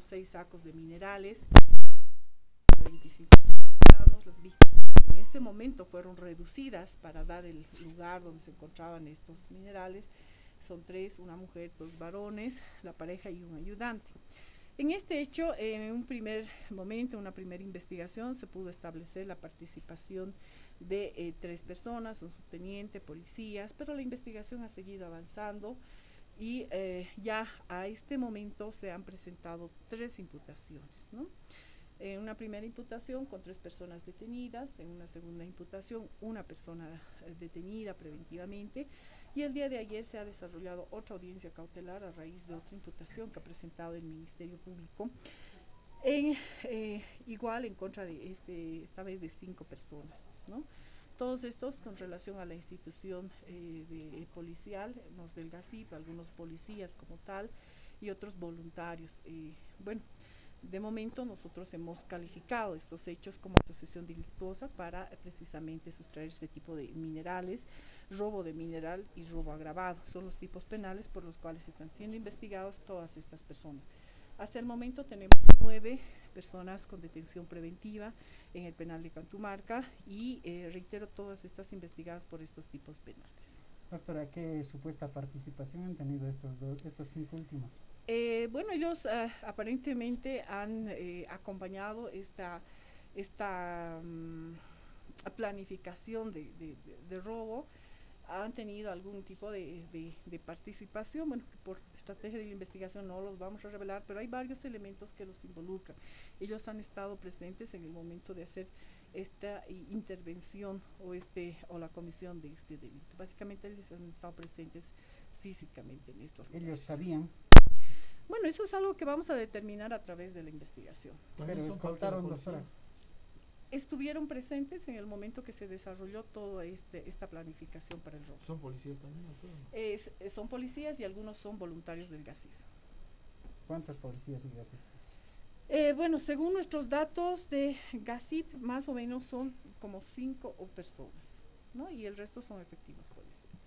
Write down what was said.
6 sacos de minerales de 25 grados. Las víctimas en este momento fueron reducidas para dar el lugar donde se encontraban estos minerales. Son 3, una mujer, 2 varones, la pareja y un ayudante. En este hecho, en un primer momento, una primera investigación, se pudo establecer la participación de 3 personas, un subteniente, policías, pero la investigación ha seguido avanzando y ya a este momento se han presentado 3 imputaciones, ¿no? En una primera imputación con 3 personas detenidas, en una segunda imputación una persona detenida preventivamente, y el día de ayer se ha desarrollado otra audiencia cautelar a raíz de otra imputación que ha presentado el Ministerio Público, igual en contra de esta vez de 5 personas, ¿no? Todos estos con relación a la institución policial, los del GACIP, algunos policías como tal y otros voluntarios. Bueno, de momento nosotros hemos calificado estos hechos como asociación delictuosa para precisamente sustraer este tipo de minerales, robo de mineral y robo agravado. Son los tipos penales por los cuales están siendo investigados todas estas personas. Hasta el momento tenemos 9 personas con detención preventiva en el penal de Cantumarca y reitero, todas estas investigadas por estos tipos penales. Doctora, ¿qué supuesta participación han tenido estos 5 últimos? Bueno, ellos aparentemente han acompañado esta planificación de robo, han tenido algún tipo de participación, bueno, que por estrategia de la investigación no los vamos a revelar, pero hay varios elementos que los involucran. Ellos han estado presentes en el momento de hacer esta intervención o la comisión de este delito. Básicamente ellos han estado presentes físicamente en estos lugares. ¿Ellos sabían? Bueno, eso es algo que vamos a determinar a través de la investigación. Pero escoltaron, doctora. Estuvieron presentes en el momento que se desarrolló toda esta planificación para el robo. ¿Son policías también? Son policías y algunos son voluntarios del GACIF. ¿Cuántos policías y GACIF? Bueno, según nuestros datos de GACIF, más o menos son como 5 personas, ¿no? Y el resto son efectivos policiales.